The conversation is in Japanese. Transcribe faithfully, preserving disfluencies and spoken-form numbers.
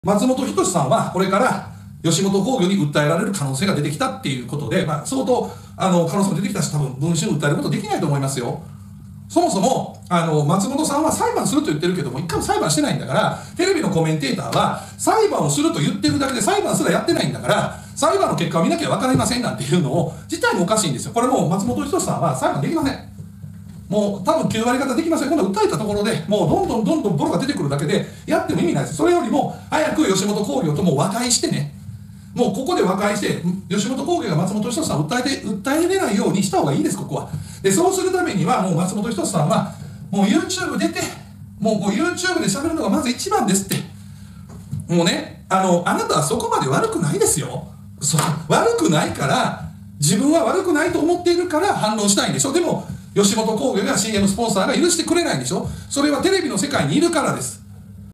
松本人志さんはこれから吉本興業に訴えられる可能性が出てきたっていうことで、まあ、相当あの可能性も出てきたし、多分文春訴えることできないと思いますよ。そもそもあの松本さんは裁判すると言ってるけども、一回も裁判してないんだから、テレビのコメンテーターは裁判をすると言ってるだけで裁判すらやってないんだから、裁判の結果を見なきゃ分かりませんなんていうのを自体もおかしいんですよ。これもう松本人志さんは裁判できません。もう多分きゅう割方できません。今度訴えたところでもうどんどんどんどんボロが出てくるだけでやっても意味ないです。それよりも早く吉本興業とも和解してね、もうここで和解して吉本興業が松本人志さんを訴えて訴えれないようにした方がいいです。ここはで、そうするためにはもう松本人志さんはもう YouTube 出て、もう YouTube で喋るのがまず一番ですって。もうね、あのあなたはそこまで悪くないですよ。そ悪くないから、自分は悪くないと思っているから反論したいんでしょ。でも吉本興業や シーエム スポンサーが許してくれないんでしょ。それはテレビの世界にいるからです。